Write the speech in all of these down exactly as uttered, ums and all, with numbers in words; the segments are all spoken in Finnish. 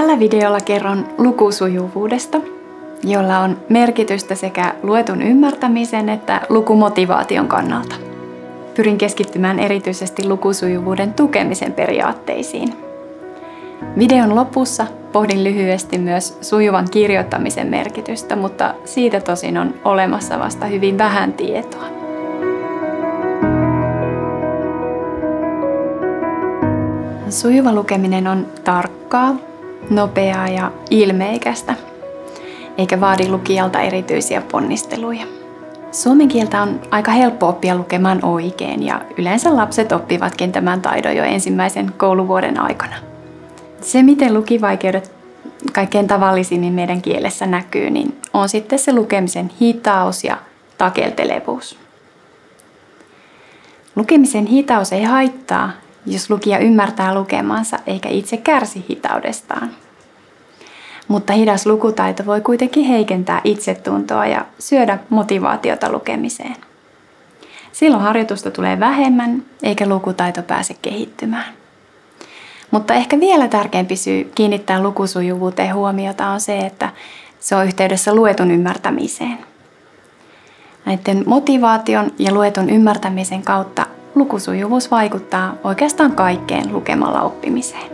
Tällä videolla kerron lukusujuvuudesta, jolla on merkitystä sekä luetun ymmärtämisen että lukumotivaation kannalta. Pyrin keskittymään erityisesti lukusujuvuuden tukemisen periaatteisiin. Videon lopussa pohdin lyhyesti myös sujuvan kirjoittamisen merkitystä, mutta siitä tosin on olemassa vasta hyvin vähän tietoa. Sujuva lukeminen on tarkkaa, nopeaa ja ilmeikästä, eikä vaadi lukijalta erityisiä ponnisteluja. Suomen kieltä on aika helppo oppia lukemaan oikein ja yleensä lapset oppivatkin tämän taidon jo ensimmäisen kouluvuoden aikana. Se, miten lukivaikeudet kaikkein tavallisimmin meidän kielessä näkyy, niin on sitten se lukemisen hitaus ja takeltelevuus. Lukemisen hitaus ei haittaa, jos lukija ymmärtää lukemansa eikä itse kärsi hitaudestaan. Mutta hidas lukutaito voi kuitenkin heikentää itsetuntoa ja syödä motivaatiota lukemiseen. Silloin harjoitusta tulee vähemmän eikä lukutaito pääse kehittymään. Mutta ehkä vielä tärkeämpi syy kiinnittää lukusujuvuuteen huomiota on se, että se on yhteydessä luetun ymmärtämiseen. Näiden motivaation ja luetun ymmärtämisen kautta lukusujuvuus vaikuttaa oikeastaan kaikkeen lukemalla oppimiseen.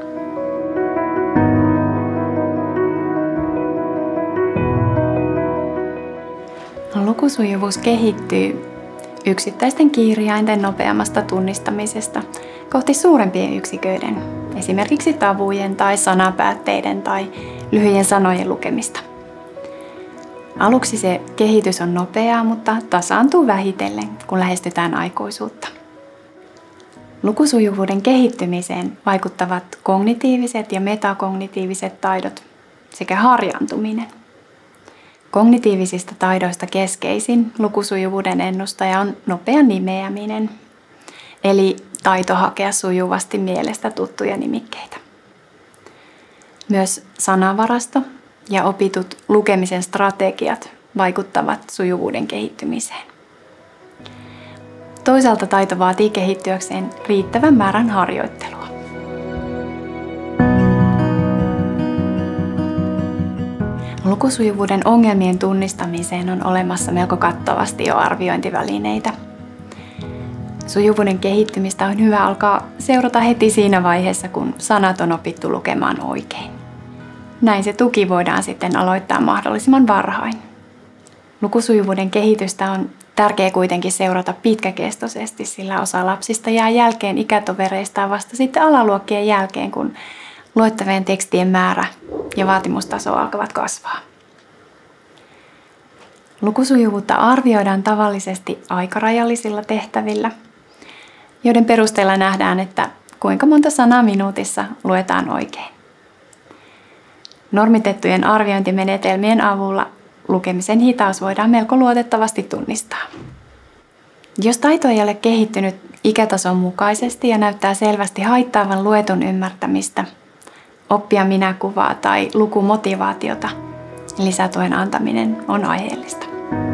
Lukusujuvuus kehittyy yksittäisten kirjainten nopeammasta tunnistamisesta kohti suurempien yksiköiden, esimerkiksi tavujen tai sanapäätteiden tai lyhyiden sanojen lukemista. Aluksi se kehitys on nopeaa, mutta tasaantuu vähitellen, kun lähestytään aikuisuutta. Lukusujuvuuden kehittymiseen vaikuttavat kognitiiviset ja metakognitiiviset taidot sekä harjaantuminen. Kognitiivisista taidoista keskeisin lukusujuvuuden ennustaja on nopea nimeäminen, eli taito hakea sujuvasti mielestä tuttuja nimikkeitä. Myös sanavarasto ja opitut lukemisen strategiat vaikuttavat sujuvuuden kehittymiseen. Toisaalta taito vaatii kehittyäkseen riittävän määrän harjoittelua. Lukusujuvuuden ongelmien tunnistamiseen on olemassa melko kattavasti jo arviointivälineitä. Sujuvuuden kehittymistä on hyvä alkaa seurata heti siinä vaiheessa, kun sanat on opittu lukemaan oikein. Näin se tuki voidaan sitten aloittaa mahdollisimman varhain. Lukusujuvuuden kehitystä on tärkeää kuitenkin seurata pitkäkestoisesti, sillä osa lapsista jää jälkeen ikätovereistaan vasta sitten alaluokkien jälkeen, kun luettavien tekstien määrä ja vaatimustaso alkavat kasvaa. Lukusujuvuutta arvioidaan tavallisesti aikarajallisilla tehtävillä, joiden perusteella nähdään, että kuinka monta sanaa minuutissa luetaan oikein. Normitettujen arviointimenetelmien avulla lukemisen hitaus voidaan melko luotettavasti tunnistaa. Jos taito ei ole kehittynyt ikätason mukaisesti ja näyttää selvästi haittaavan luetun ymmärtämistä, oppia minäkuvaa tai lukumotivaatiota, lisätuen antaminen on aiheellista.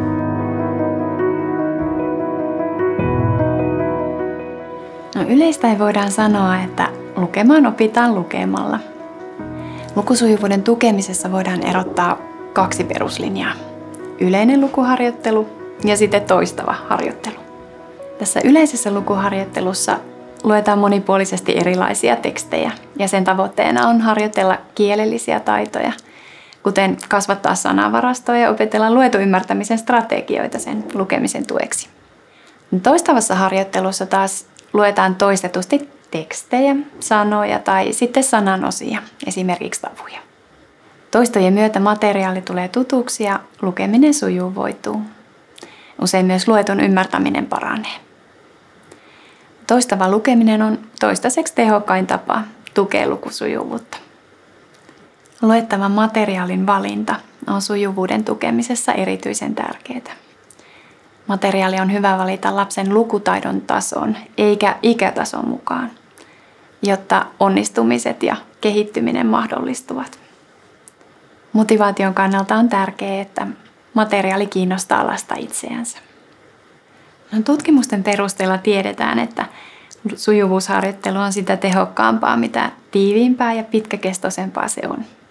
No, yleistä ei voidaan sanoa, että lukemaan opitaan lukemalla. Lukusujuvuuden tukemisessa voidaan erottaa kaksi peruslinjaa. Yleinen lukuharjoittelu ja sitten toistava harjoittelu. Tässä yleisessä lukuharjoittelussa luetaan monipuolisesti erilaisia tekstejä ja sen tavoitteena on harjoitella kielellisiä taitoja, kuten kasvattaa sanavarastoa ja opetella luetun ymmärtämisen strategioita sen lukemisen tueksi. Toistavassa harjoittelussa taas luetaan toistetusti tekstejä, sanoja tai sitten sananosia, esimerkiksi tavuja. Toistojen myötä materiaali tulee tutuksi ja lukeminen sujuvoituu. Usein myös luetun ymmärtäminen paranee. Toistava lukeminen on toistaiseksi tehokkain tapa tukea lukusujuvuutta. Luettavan materiaalin valinta on sujuvuuden tukemisessa erityisen tärkeää. Materiaali on hyvä valita lapsen lukutaidon tason eikä ikätason mukaan, jotta onnistumiset ja kehittyminen mahdollistuvat. Motivaation kannalta on tärkeää, että materiaali kiinnostaa lasta itseänsä. No, tutkimusten perusteella tiedetään, että sujuvuusharjoittelu on sitä tehokkaampaa, mitä tiiviimpää ja pitkäkestoisempaa se on.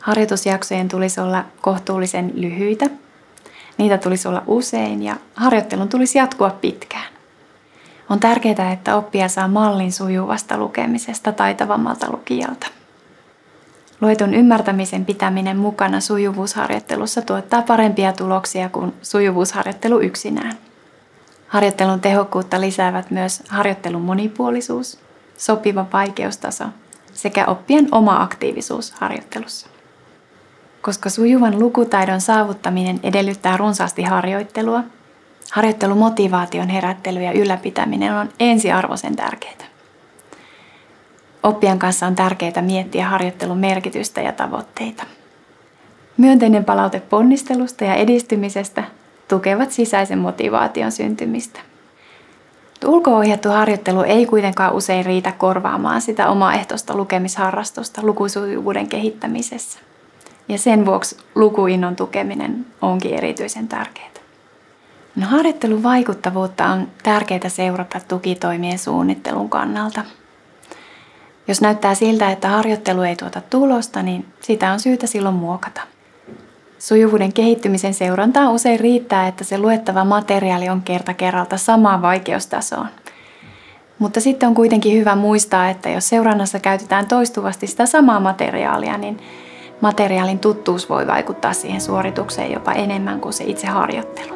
Harjoitusjaksojen tulisi olla kohtuullisen lyhyitä, niitä tulisi olla usein ja harjoittelun tulisi jatkua pitkään. On tärkeää, että oppija saa mallin sujuvasta lukemisesta taitavammalta lukijalta. Luetun ymmärtämisen pitäminen mukana sujuvuusharjoittelussa tuottaa parempia tuloksia kuin sujuvuusharjoittelu yksinään. Harjoittelun tehokkuutta lisäävät myös harjoittelun monipuolisuus, sopiva vaikeustaso sekä oppijan oma aktiivisuus harjoittelussa. Koska sujuvan lukutaidon saavuttaminen edellyttää runsaasti harjoittelua, harjoittelumotivaation herättely ja ylläpitäminen on ensiarvoisen tärkeää. Oppijan kanssa on tärkeää miettiä harjoittelun merkitystä ja tavoitteita. Myönteinen palaute ponnistelusta ja edistymisestä tukevat sisäisen motivaation syntymistä. Ulko-ohjattu harjoittelu ei kuitenkaan usein riitä korvaamaan sitä omaehtoista lukemisharrastusta lukusujuvuuden kehittämisessä. Ja sen vuoksi lukuinnon tukeminen onkin erityisen tärkeää. No, harjoittelun vaikuttavuutta on tärkeää seurata tukitoimien suunnittelun kannalta. Jos näyttää siltä, että harjoittelu ei tuota tulosta, niin sitä on syytä silloin muokata. Sujuvuuden kehittymisen seurantaan usein riittää, että se luettava materiaali on kerta kerralta samaan vaikeustasoon. Mutta sitten on kuitenkin hyvä muistaa, että jos seurannassa käytetään toistuvasti sitä samaa materiaalia, niin materiaalin tuttuus voi vaikuttaa siihen suoritukseen jopa enemmän kuin se itse harjoittelu.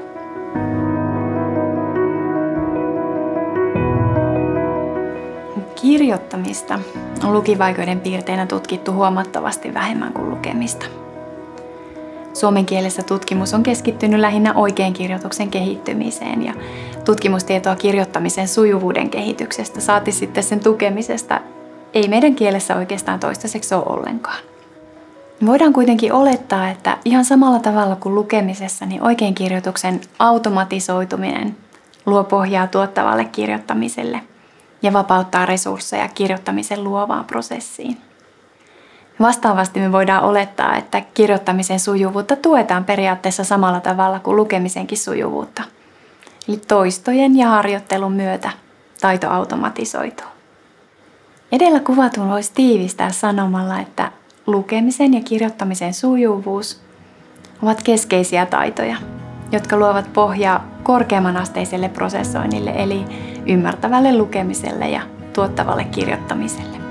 Kirjoittamista on lukivaikeuden piirteinä tutkittu huomattavasti vähemmän kuin lukemista. Suomen kielessä tutkimus on keskittynyt lähinnä oikean kirjoituksen kehittymiseen ja tutkimustietoa kirjoittamisen sujuvuuden kehityksestä, saati sitten sen tukemisesta, ei meidän kielessä oikeastaan toistaiseksi ole ollenkaan. Voidaan kuitenkin olettaa, että ihan samalla tavalla kuin lukemisessa, niin oikean kirjoituksen automatisoituminen luo pohjaa tuottavalle kirjoittamiselle ja vapauttaa resursseja kirjoittamisen luovaan prosessiin. Vastaavasti me voidaan olettaa, että kirjoittamisen sujuvuutta tuetaan periaatteessa samalla tavalla kuin lukemisenkin sujuvuutta. Eli toistojen ja harjoittelun myötä taito automatisoituu. Edellä kuvatun voisi tiivistää sanomalla, että lukemisen ja kirjoittamisen sujuvuus ovat keskeisiä taitoja, jotka luovat pohjaa korkeamman asteiselle prosessoinnille eli ymmärtävälle lukemiselle ja tuottavalle kirjoittamiselle.